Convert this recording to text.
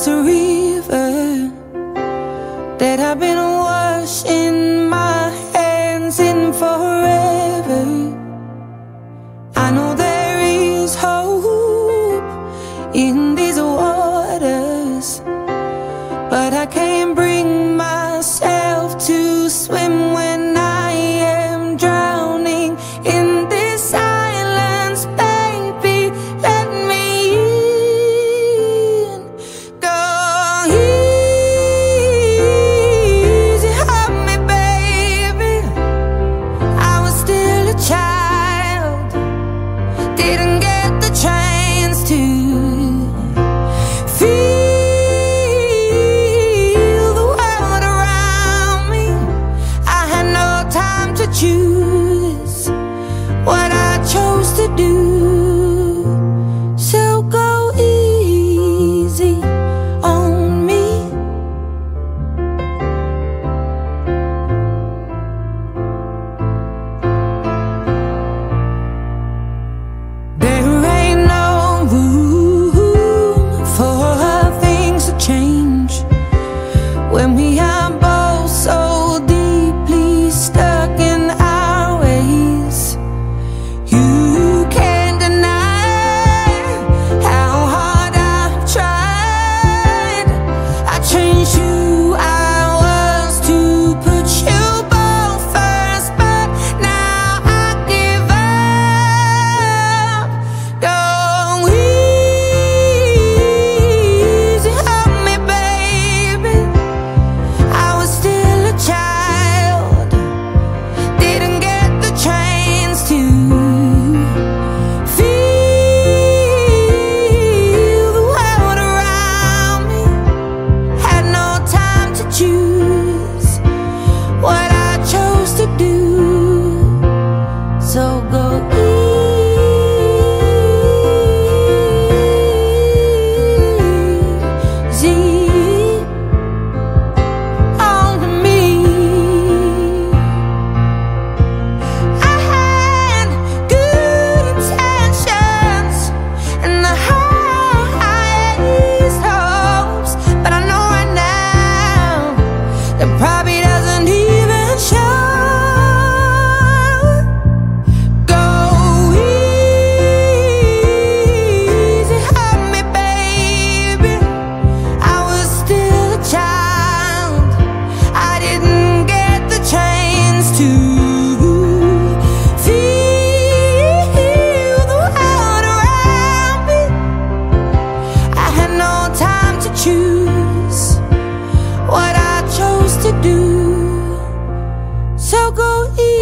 It's a river that I've been washing my hands in forever. I know there is hope in these waters, but I can't bring myself to swim when I am drowning in this silence. Baby, let me in. Go easy on me, baby. I was still a child, didn't get the chance to feel the world around me. I had no time to choose what I chose to do. So go easy on me. There ain't no room for things to change when we are both so deeply stuck in our ways. You can't deny how hard I've tried. I changed who I was to put you both first, but now I give up. Go easy on me, baby. I was still a child, didn't get the chance to feel the world around me. Had no time to choose what I chose to do. So go easy on me. I had good intentions and the highest hopes, but I know right now that probably doesn't even show. Go easy on me, baby. I was still a child, I didn't get the chance to feel the world around me. I had no time to choose what I chose to do. So go easy